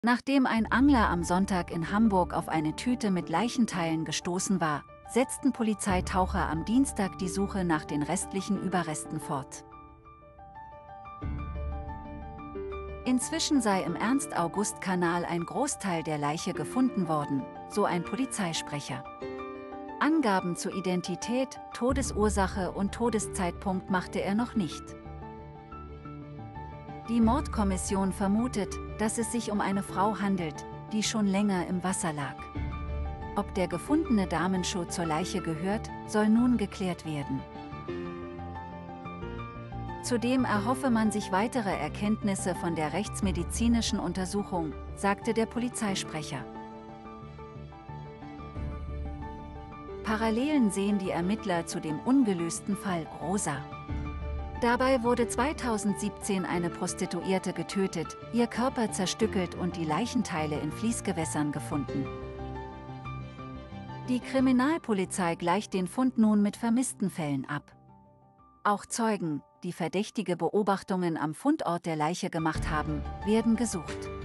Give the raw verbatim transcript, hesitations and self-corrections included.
Nachdem ein Angler am Sonntag in Hamburg auf eine Tüte mit Leichenteilen gestoßen war, setzten Polizeitaucher am Dienstag die Suche nach den restlichen Überresten fort. Inzwischen sei im Ernst-August-Kanal ein Großteil der Leiche gefunden worden, so ein Polizeisprecher. Angaben zu Identität, Todesursache und Todeszeitpunkt machte er noch nicht. Die Mordkommission vermutet, dass es sich um eine Frau handelt, die schon länger im Wasser lag. Ob der gefundene Damenschuh zur Leiche gehört, soll nun geklärt werden. Zudem erhoffe man sich weitere Erkenntnisse von der rechtsmedizinischen Untersuchung, sagte der Polizeisprecher. Parallelen sehen die Ermittler zu dem ungelösten Fall Rosa. Dabei wurde zweitausendsiebzehn eine Prostituierte getötet, ihr Körper zerstückelt und die Leichenteile in Fließgewässern gefunden. Die Kriminalpolizei gleicht den Fund nun mit vermissten Fällen ab. Auch Zeugen, die verdächtige Beobachtungen am Fundort der Leiche gemacht haben, werden gesucht.